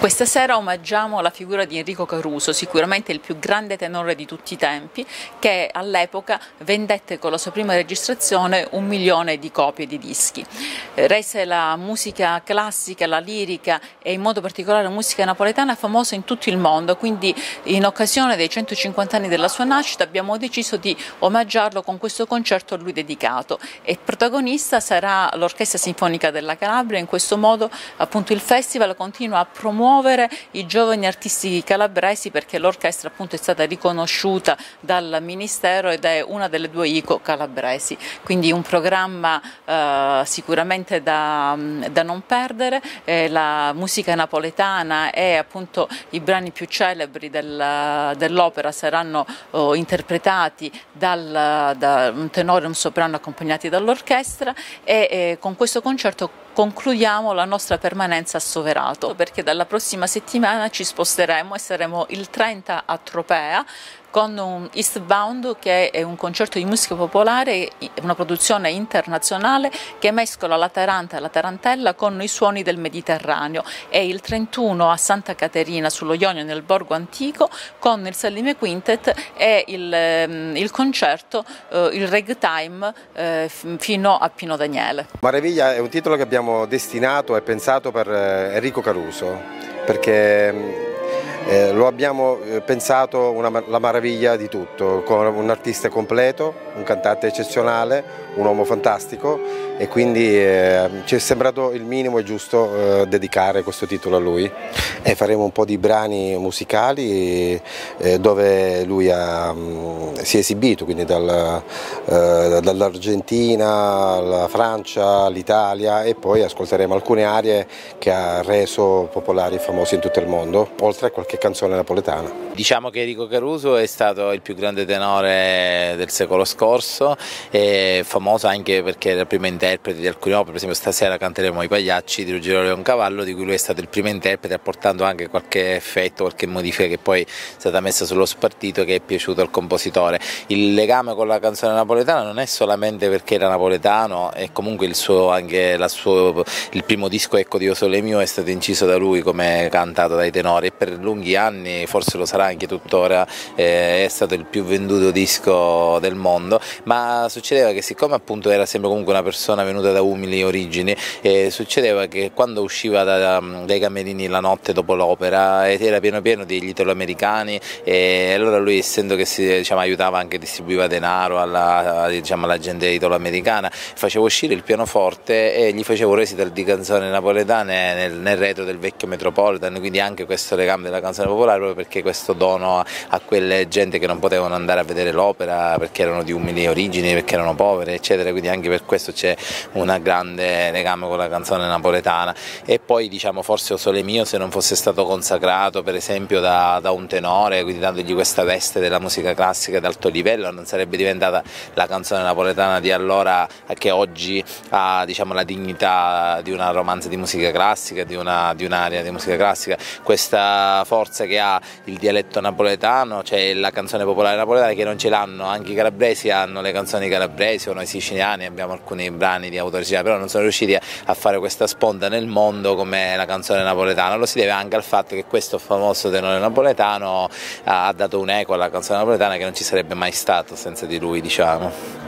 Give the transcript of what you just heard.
Questa sera omaggiamo la figura di Enrico Caruso, sicuramente il più grande tenore di tutti i tempi, che all'epoca vendette con la sua prima registrazione 1 milione di copie di dischi. Rese la musica classica, la lirica e in modo particolare la musica napoletana famosa in tutto il mondo, quindi in occasione dei 150 anni della sua nascita abbiamo deciso di omaggiarlo con questo concerto a lui dedicato, e protagonista sarà l'Orchestra Sinfonica della Calabria. In questo modo appunto il festival continua a promuovere i giovani artisti calabresi, perché l'orchestra appunto è stata riconosciuta dal Ministero ed è una delle 2 ICO calabresi, quindi un programma sicuramente da non perdere. La musica napoletana e appunto i brani più celebri dell'opera saranno interpretati da un tenore e un soprano accompagnati dall'orchestra, e con questo concerto concludiamo la nostra permanenza a Soverato, perché dalla prossima settimana ci sposteremo e saremo il 30 a Tropea con un Eastbound, che è un concerto di musica popolare, una produzione internazionale che mescola la taranta e la tarantella con i suoni del Mediterraneo, e il 31 a Santa Caterina sullo Ionio nel Borgo Antico con il Salime Quintet e il concerto, il ragtime fino a Pino Daniele. Maraviglia è un titolo che abbiamo destinato e pensato per Enrico Caruso, perché lo abbiamo pensato la meraviglia di tutto, con un artista completo, un cantante eccezionale, un uomo fantastico, e quindi ci è sembrato il minimo e giusto dedicare questo titolo a lui, e faremo un po' di brani musicali dove lui si è esibito, quindi dall'Argentina alla Francia all'Italia, e poi ascolteremo alcune arie che ha reso popolari e famosi in tutto il mondo, oltre a qualche canzone napoletana. Diciamo che Enrico Caruso è stato il più grande tenore del secolo scorso, è famoso anche perché era il primo interprete di alcune opere. Per esempio stasera canteremo I Pagliacci di Ruggero Leoncavallo, di cui lui è stato il primo interprete, apportando anche qualche effetto, qualche modifica che poi è stata messa sullo spartito, che è piaciuto al compositore. Il legame con la canzone napoletana non è solamente perché era napoletano, è comunque il primo disco, ecco, di O Sole Mio, è stato inciso da lui come cantato dai tenori, e per lunghi anni, forse lo sarà anche tuttora, è stato il più venduto disco del mondo. Ma succedeva che, siccome appunto era sempre comunque una persona venuta da umili origini, succedeva che quando usciva dai camerini la notte dopo l'opera era pieno degli italoamericani, e allora lui, essendo che aiutava anche, distribuiva denaro alla gente italoamericana, faceva uscire il pianoforte e gli faceva un recital di canzoni napoletane nel retro del vecchio Metropolitan, quindi anche questo legame della canzone popolare, proprio perché questo dono a quelle gente che non potevano andare a vedere l'opera perché erano di umili origini, perché erano povere, eccetera. Quindi anche per questo c'è un grande legame con la canzone napoletana. E poi forse O Sole Mio, se non fosse stato consacrato per esempio da un tenore, quindi dandogli questa veste della musica classica d'alto livello, non sarebbe diventata la canzone napoletana di allora, che oggi ha la dignità di una romanza di musica classica, di un'aria di musica classica. Questa forza che ha il dialetto napoletano, cioè la canzone popolare napoletana, che non ce l'hanno. Anche i calabresi hanno le canzoni calabresi, o noi siciliani abbiamo alcuni brani di autore siciliano, però non sono riusciti a fare questa sponda nel mondo come la canzone napoletana. Lo si deve anche al fatto che questo famoso tenore napoletano ha dato un'eco alla canzone napoletana che non ci sarebbe mai stato senza di lui, diciamo.